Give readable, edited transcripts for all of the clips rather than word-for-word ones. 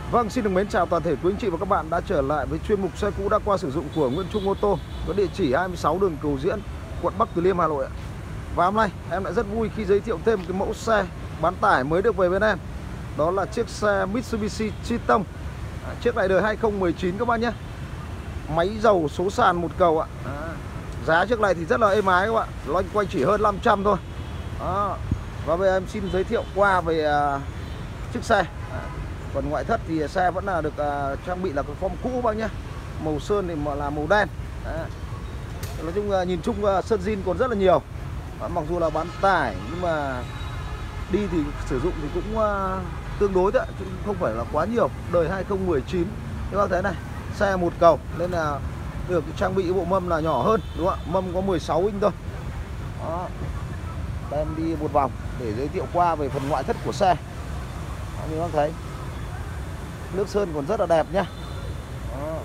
Vâng, xin được mến chào toàn thể quý anh chị và các bạn đã trở lại với chuyên mục xe cũ đã qua sử dụng của Nguyễn Trung Ô tô có địa chỉ 26 đường Cầu Diễn, quận Bắc Từ Liêm, Hà Nội. Và hôm nay em lại rất vui khi giới thiệu thêm một cái mẫu xe bán tải mới được về bên em. Đó là chiếc xe Mitsubishi Triton. Chiếc này đời 2019 các bạn nhé. Máy dầu số sàn một cầu ạ. Giá chiếc này thì rất là êm ái các bạn, loanh quanh chỉ hơn 500 thôi. Và bây giờ em xin giới thiệu qua về chiếc xe. Còn ngoại thất thì xe vẫn là được trang bị là cái form cũ bác nhé. Màu sơn thì là màu đen. Nói chung nhìn chung sơn zin còn rất là nhiều. Mặc dù là bán tải nhưng mà đi thì sử dụng thì cũng tương đối đấy, chứ không phải là quá nhiều. Đời 2019. Các bác thấy này, xe một cầu nên là được trang bị bộ mâm là nhỏ hơn, đúng không ạ? Mâm có 16 inch thôi. Đó. Em đi một vòng để giới thiệu qua về phần ngoại thất của xe. Như các bác thấy, nước sơn còn rất là đẹp nhá. Đó.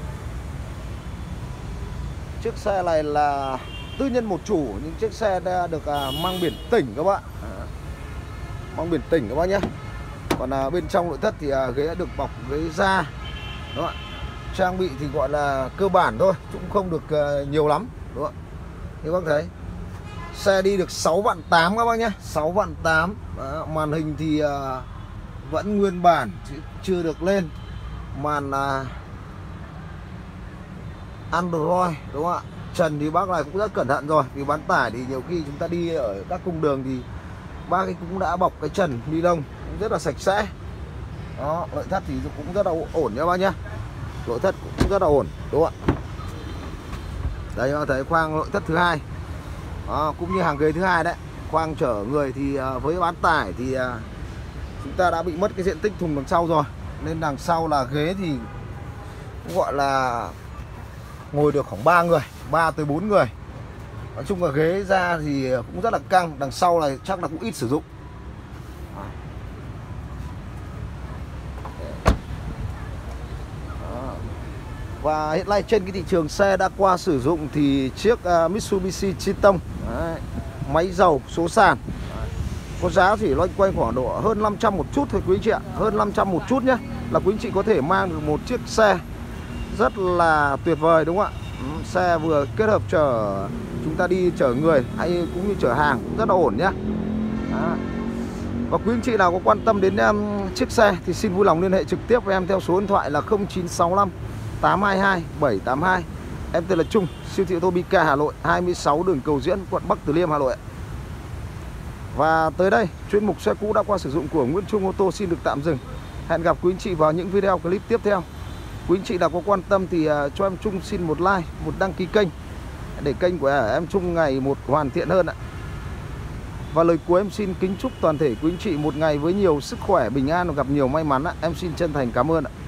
Chiếc xe này là tư nhân một chủ, nhưng chiếc xe đã được mang biển tỉnh các bạn. Mang biển tỉnh các bác nhé. Còn bên trong nội thất thì ghế đã được bọc ghế da. Đúng không ạ? Trang bị thì gọi là cơ bản thôi, cũng không được nhiều lắm, đúng không ạ? Như các bác thấy, xe đi được 6 vạn 8 các bác nhé. 6 vạn 8. Đó, màn hình thì vẫn nguyên bản chứ chưa được lên màn Android, đúng không ạ? Trần thì bác này cũng rất cẩn thận rồi, vì bán tải thì nhiều khi chúng ta đi ở các cung đường thì bác ấy cũng đã bọc cái trần ni lông rất là sạch sẽ. Đó, nội thất thì cũng rất là ổn nha bác nhé. Nội thất cũng rất là ổn, đúng không ạ? Đây các bạn thấy khoang nội thất thứ hai. Đó, cũng như hàng ghế thứ hai đấy. Khoang chở người thì với bán tải thì chúng ta đã bị mất cái diện tích thùng đằng sau rồi, nên đằng sau là ghế thì cũng gọi là ngồi được khoảng 3 người, 3 tới 4 người. Nói chung là ghế ra thì cũng rất là căng. Đằng sau này chắc là cũng ít sử dụng. Và hiện nay trên cái thị trường xe đã qua sử dụng thì chiếc Mitsubishi Triton máy dầu số sàn có giá chỉ loanh quanh khoảng độ hơn 500 một chút thôi quý anh chị ạ. Hơn 500 một chút nhé, là quý anh chị có thể mang được một chiếc xe rất là tuyệt vời, đúng không ạ? Xe vừa kết hợp chở chúng ta đi chở người hay cũng như chở hàng cũng rất là ổn nhé. Và quý anh chị nào có quan tâm đến chiếc xe thì xin vui lòng liên hệ trực tiếp với em theo số điện thoại là 0965 822 782. Em tên là Trung, siêu thị ô tô Bika Hà Nội, 26 đường Cầu Diễn, quận Bắc Từ Liêm, Hà Nội. Và tới đây, chuyên mục xe cũ đã qua sử dụng của Nguyễn Trung Ô tô xin được tạm dừng. Hẹn gặp quý anh chị vào những video clip tiếp theo. Quý anh chị nào có quan tâm thì cho em Trung xin một like, một đăng ký kênh để kênh của em Trung ngày một hoàn thiện hơn ạ. Và lời cuối em xin kính chúc toàn thể quý anh chị một ngày với nhiều sức khỏe, bình an và gặp nhiều may mắn ạ. Em xin chân thành cảm ơn ạ.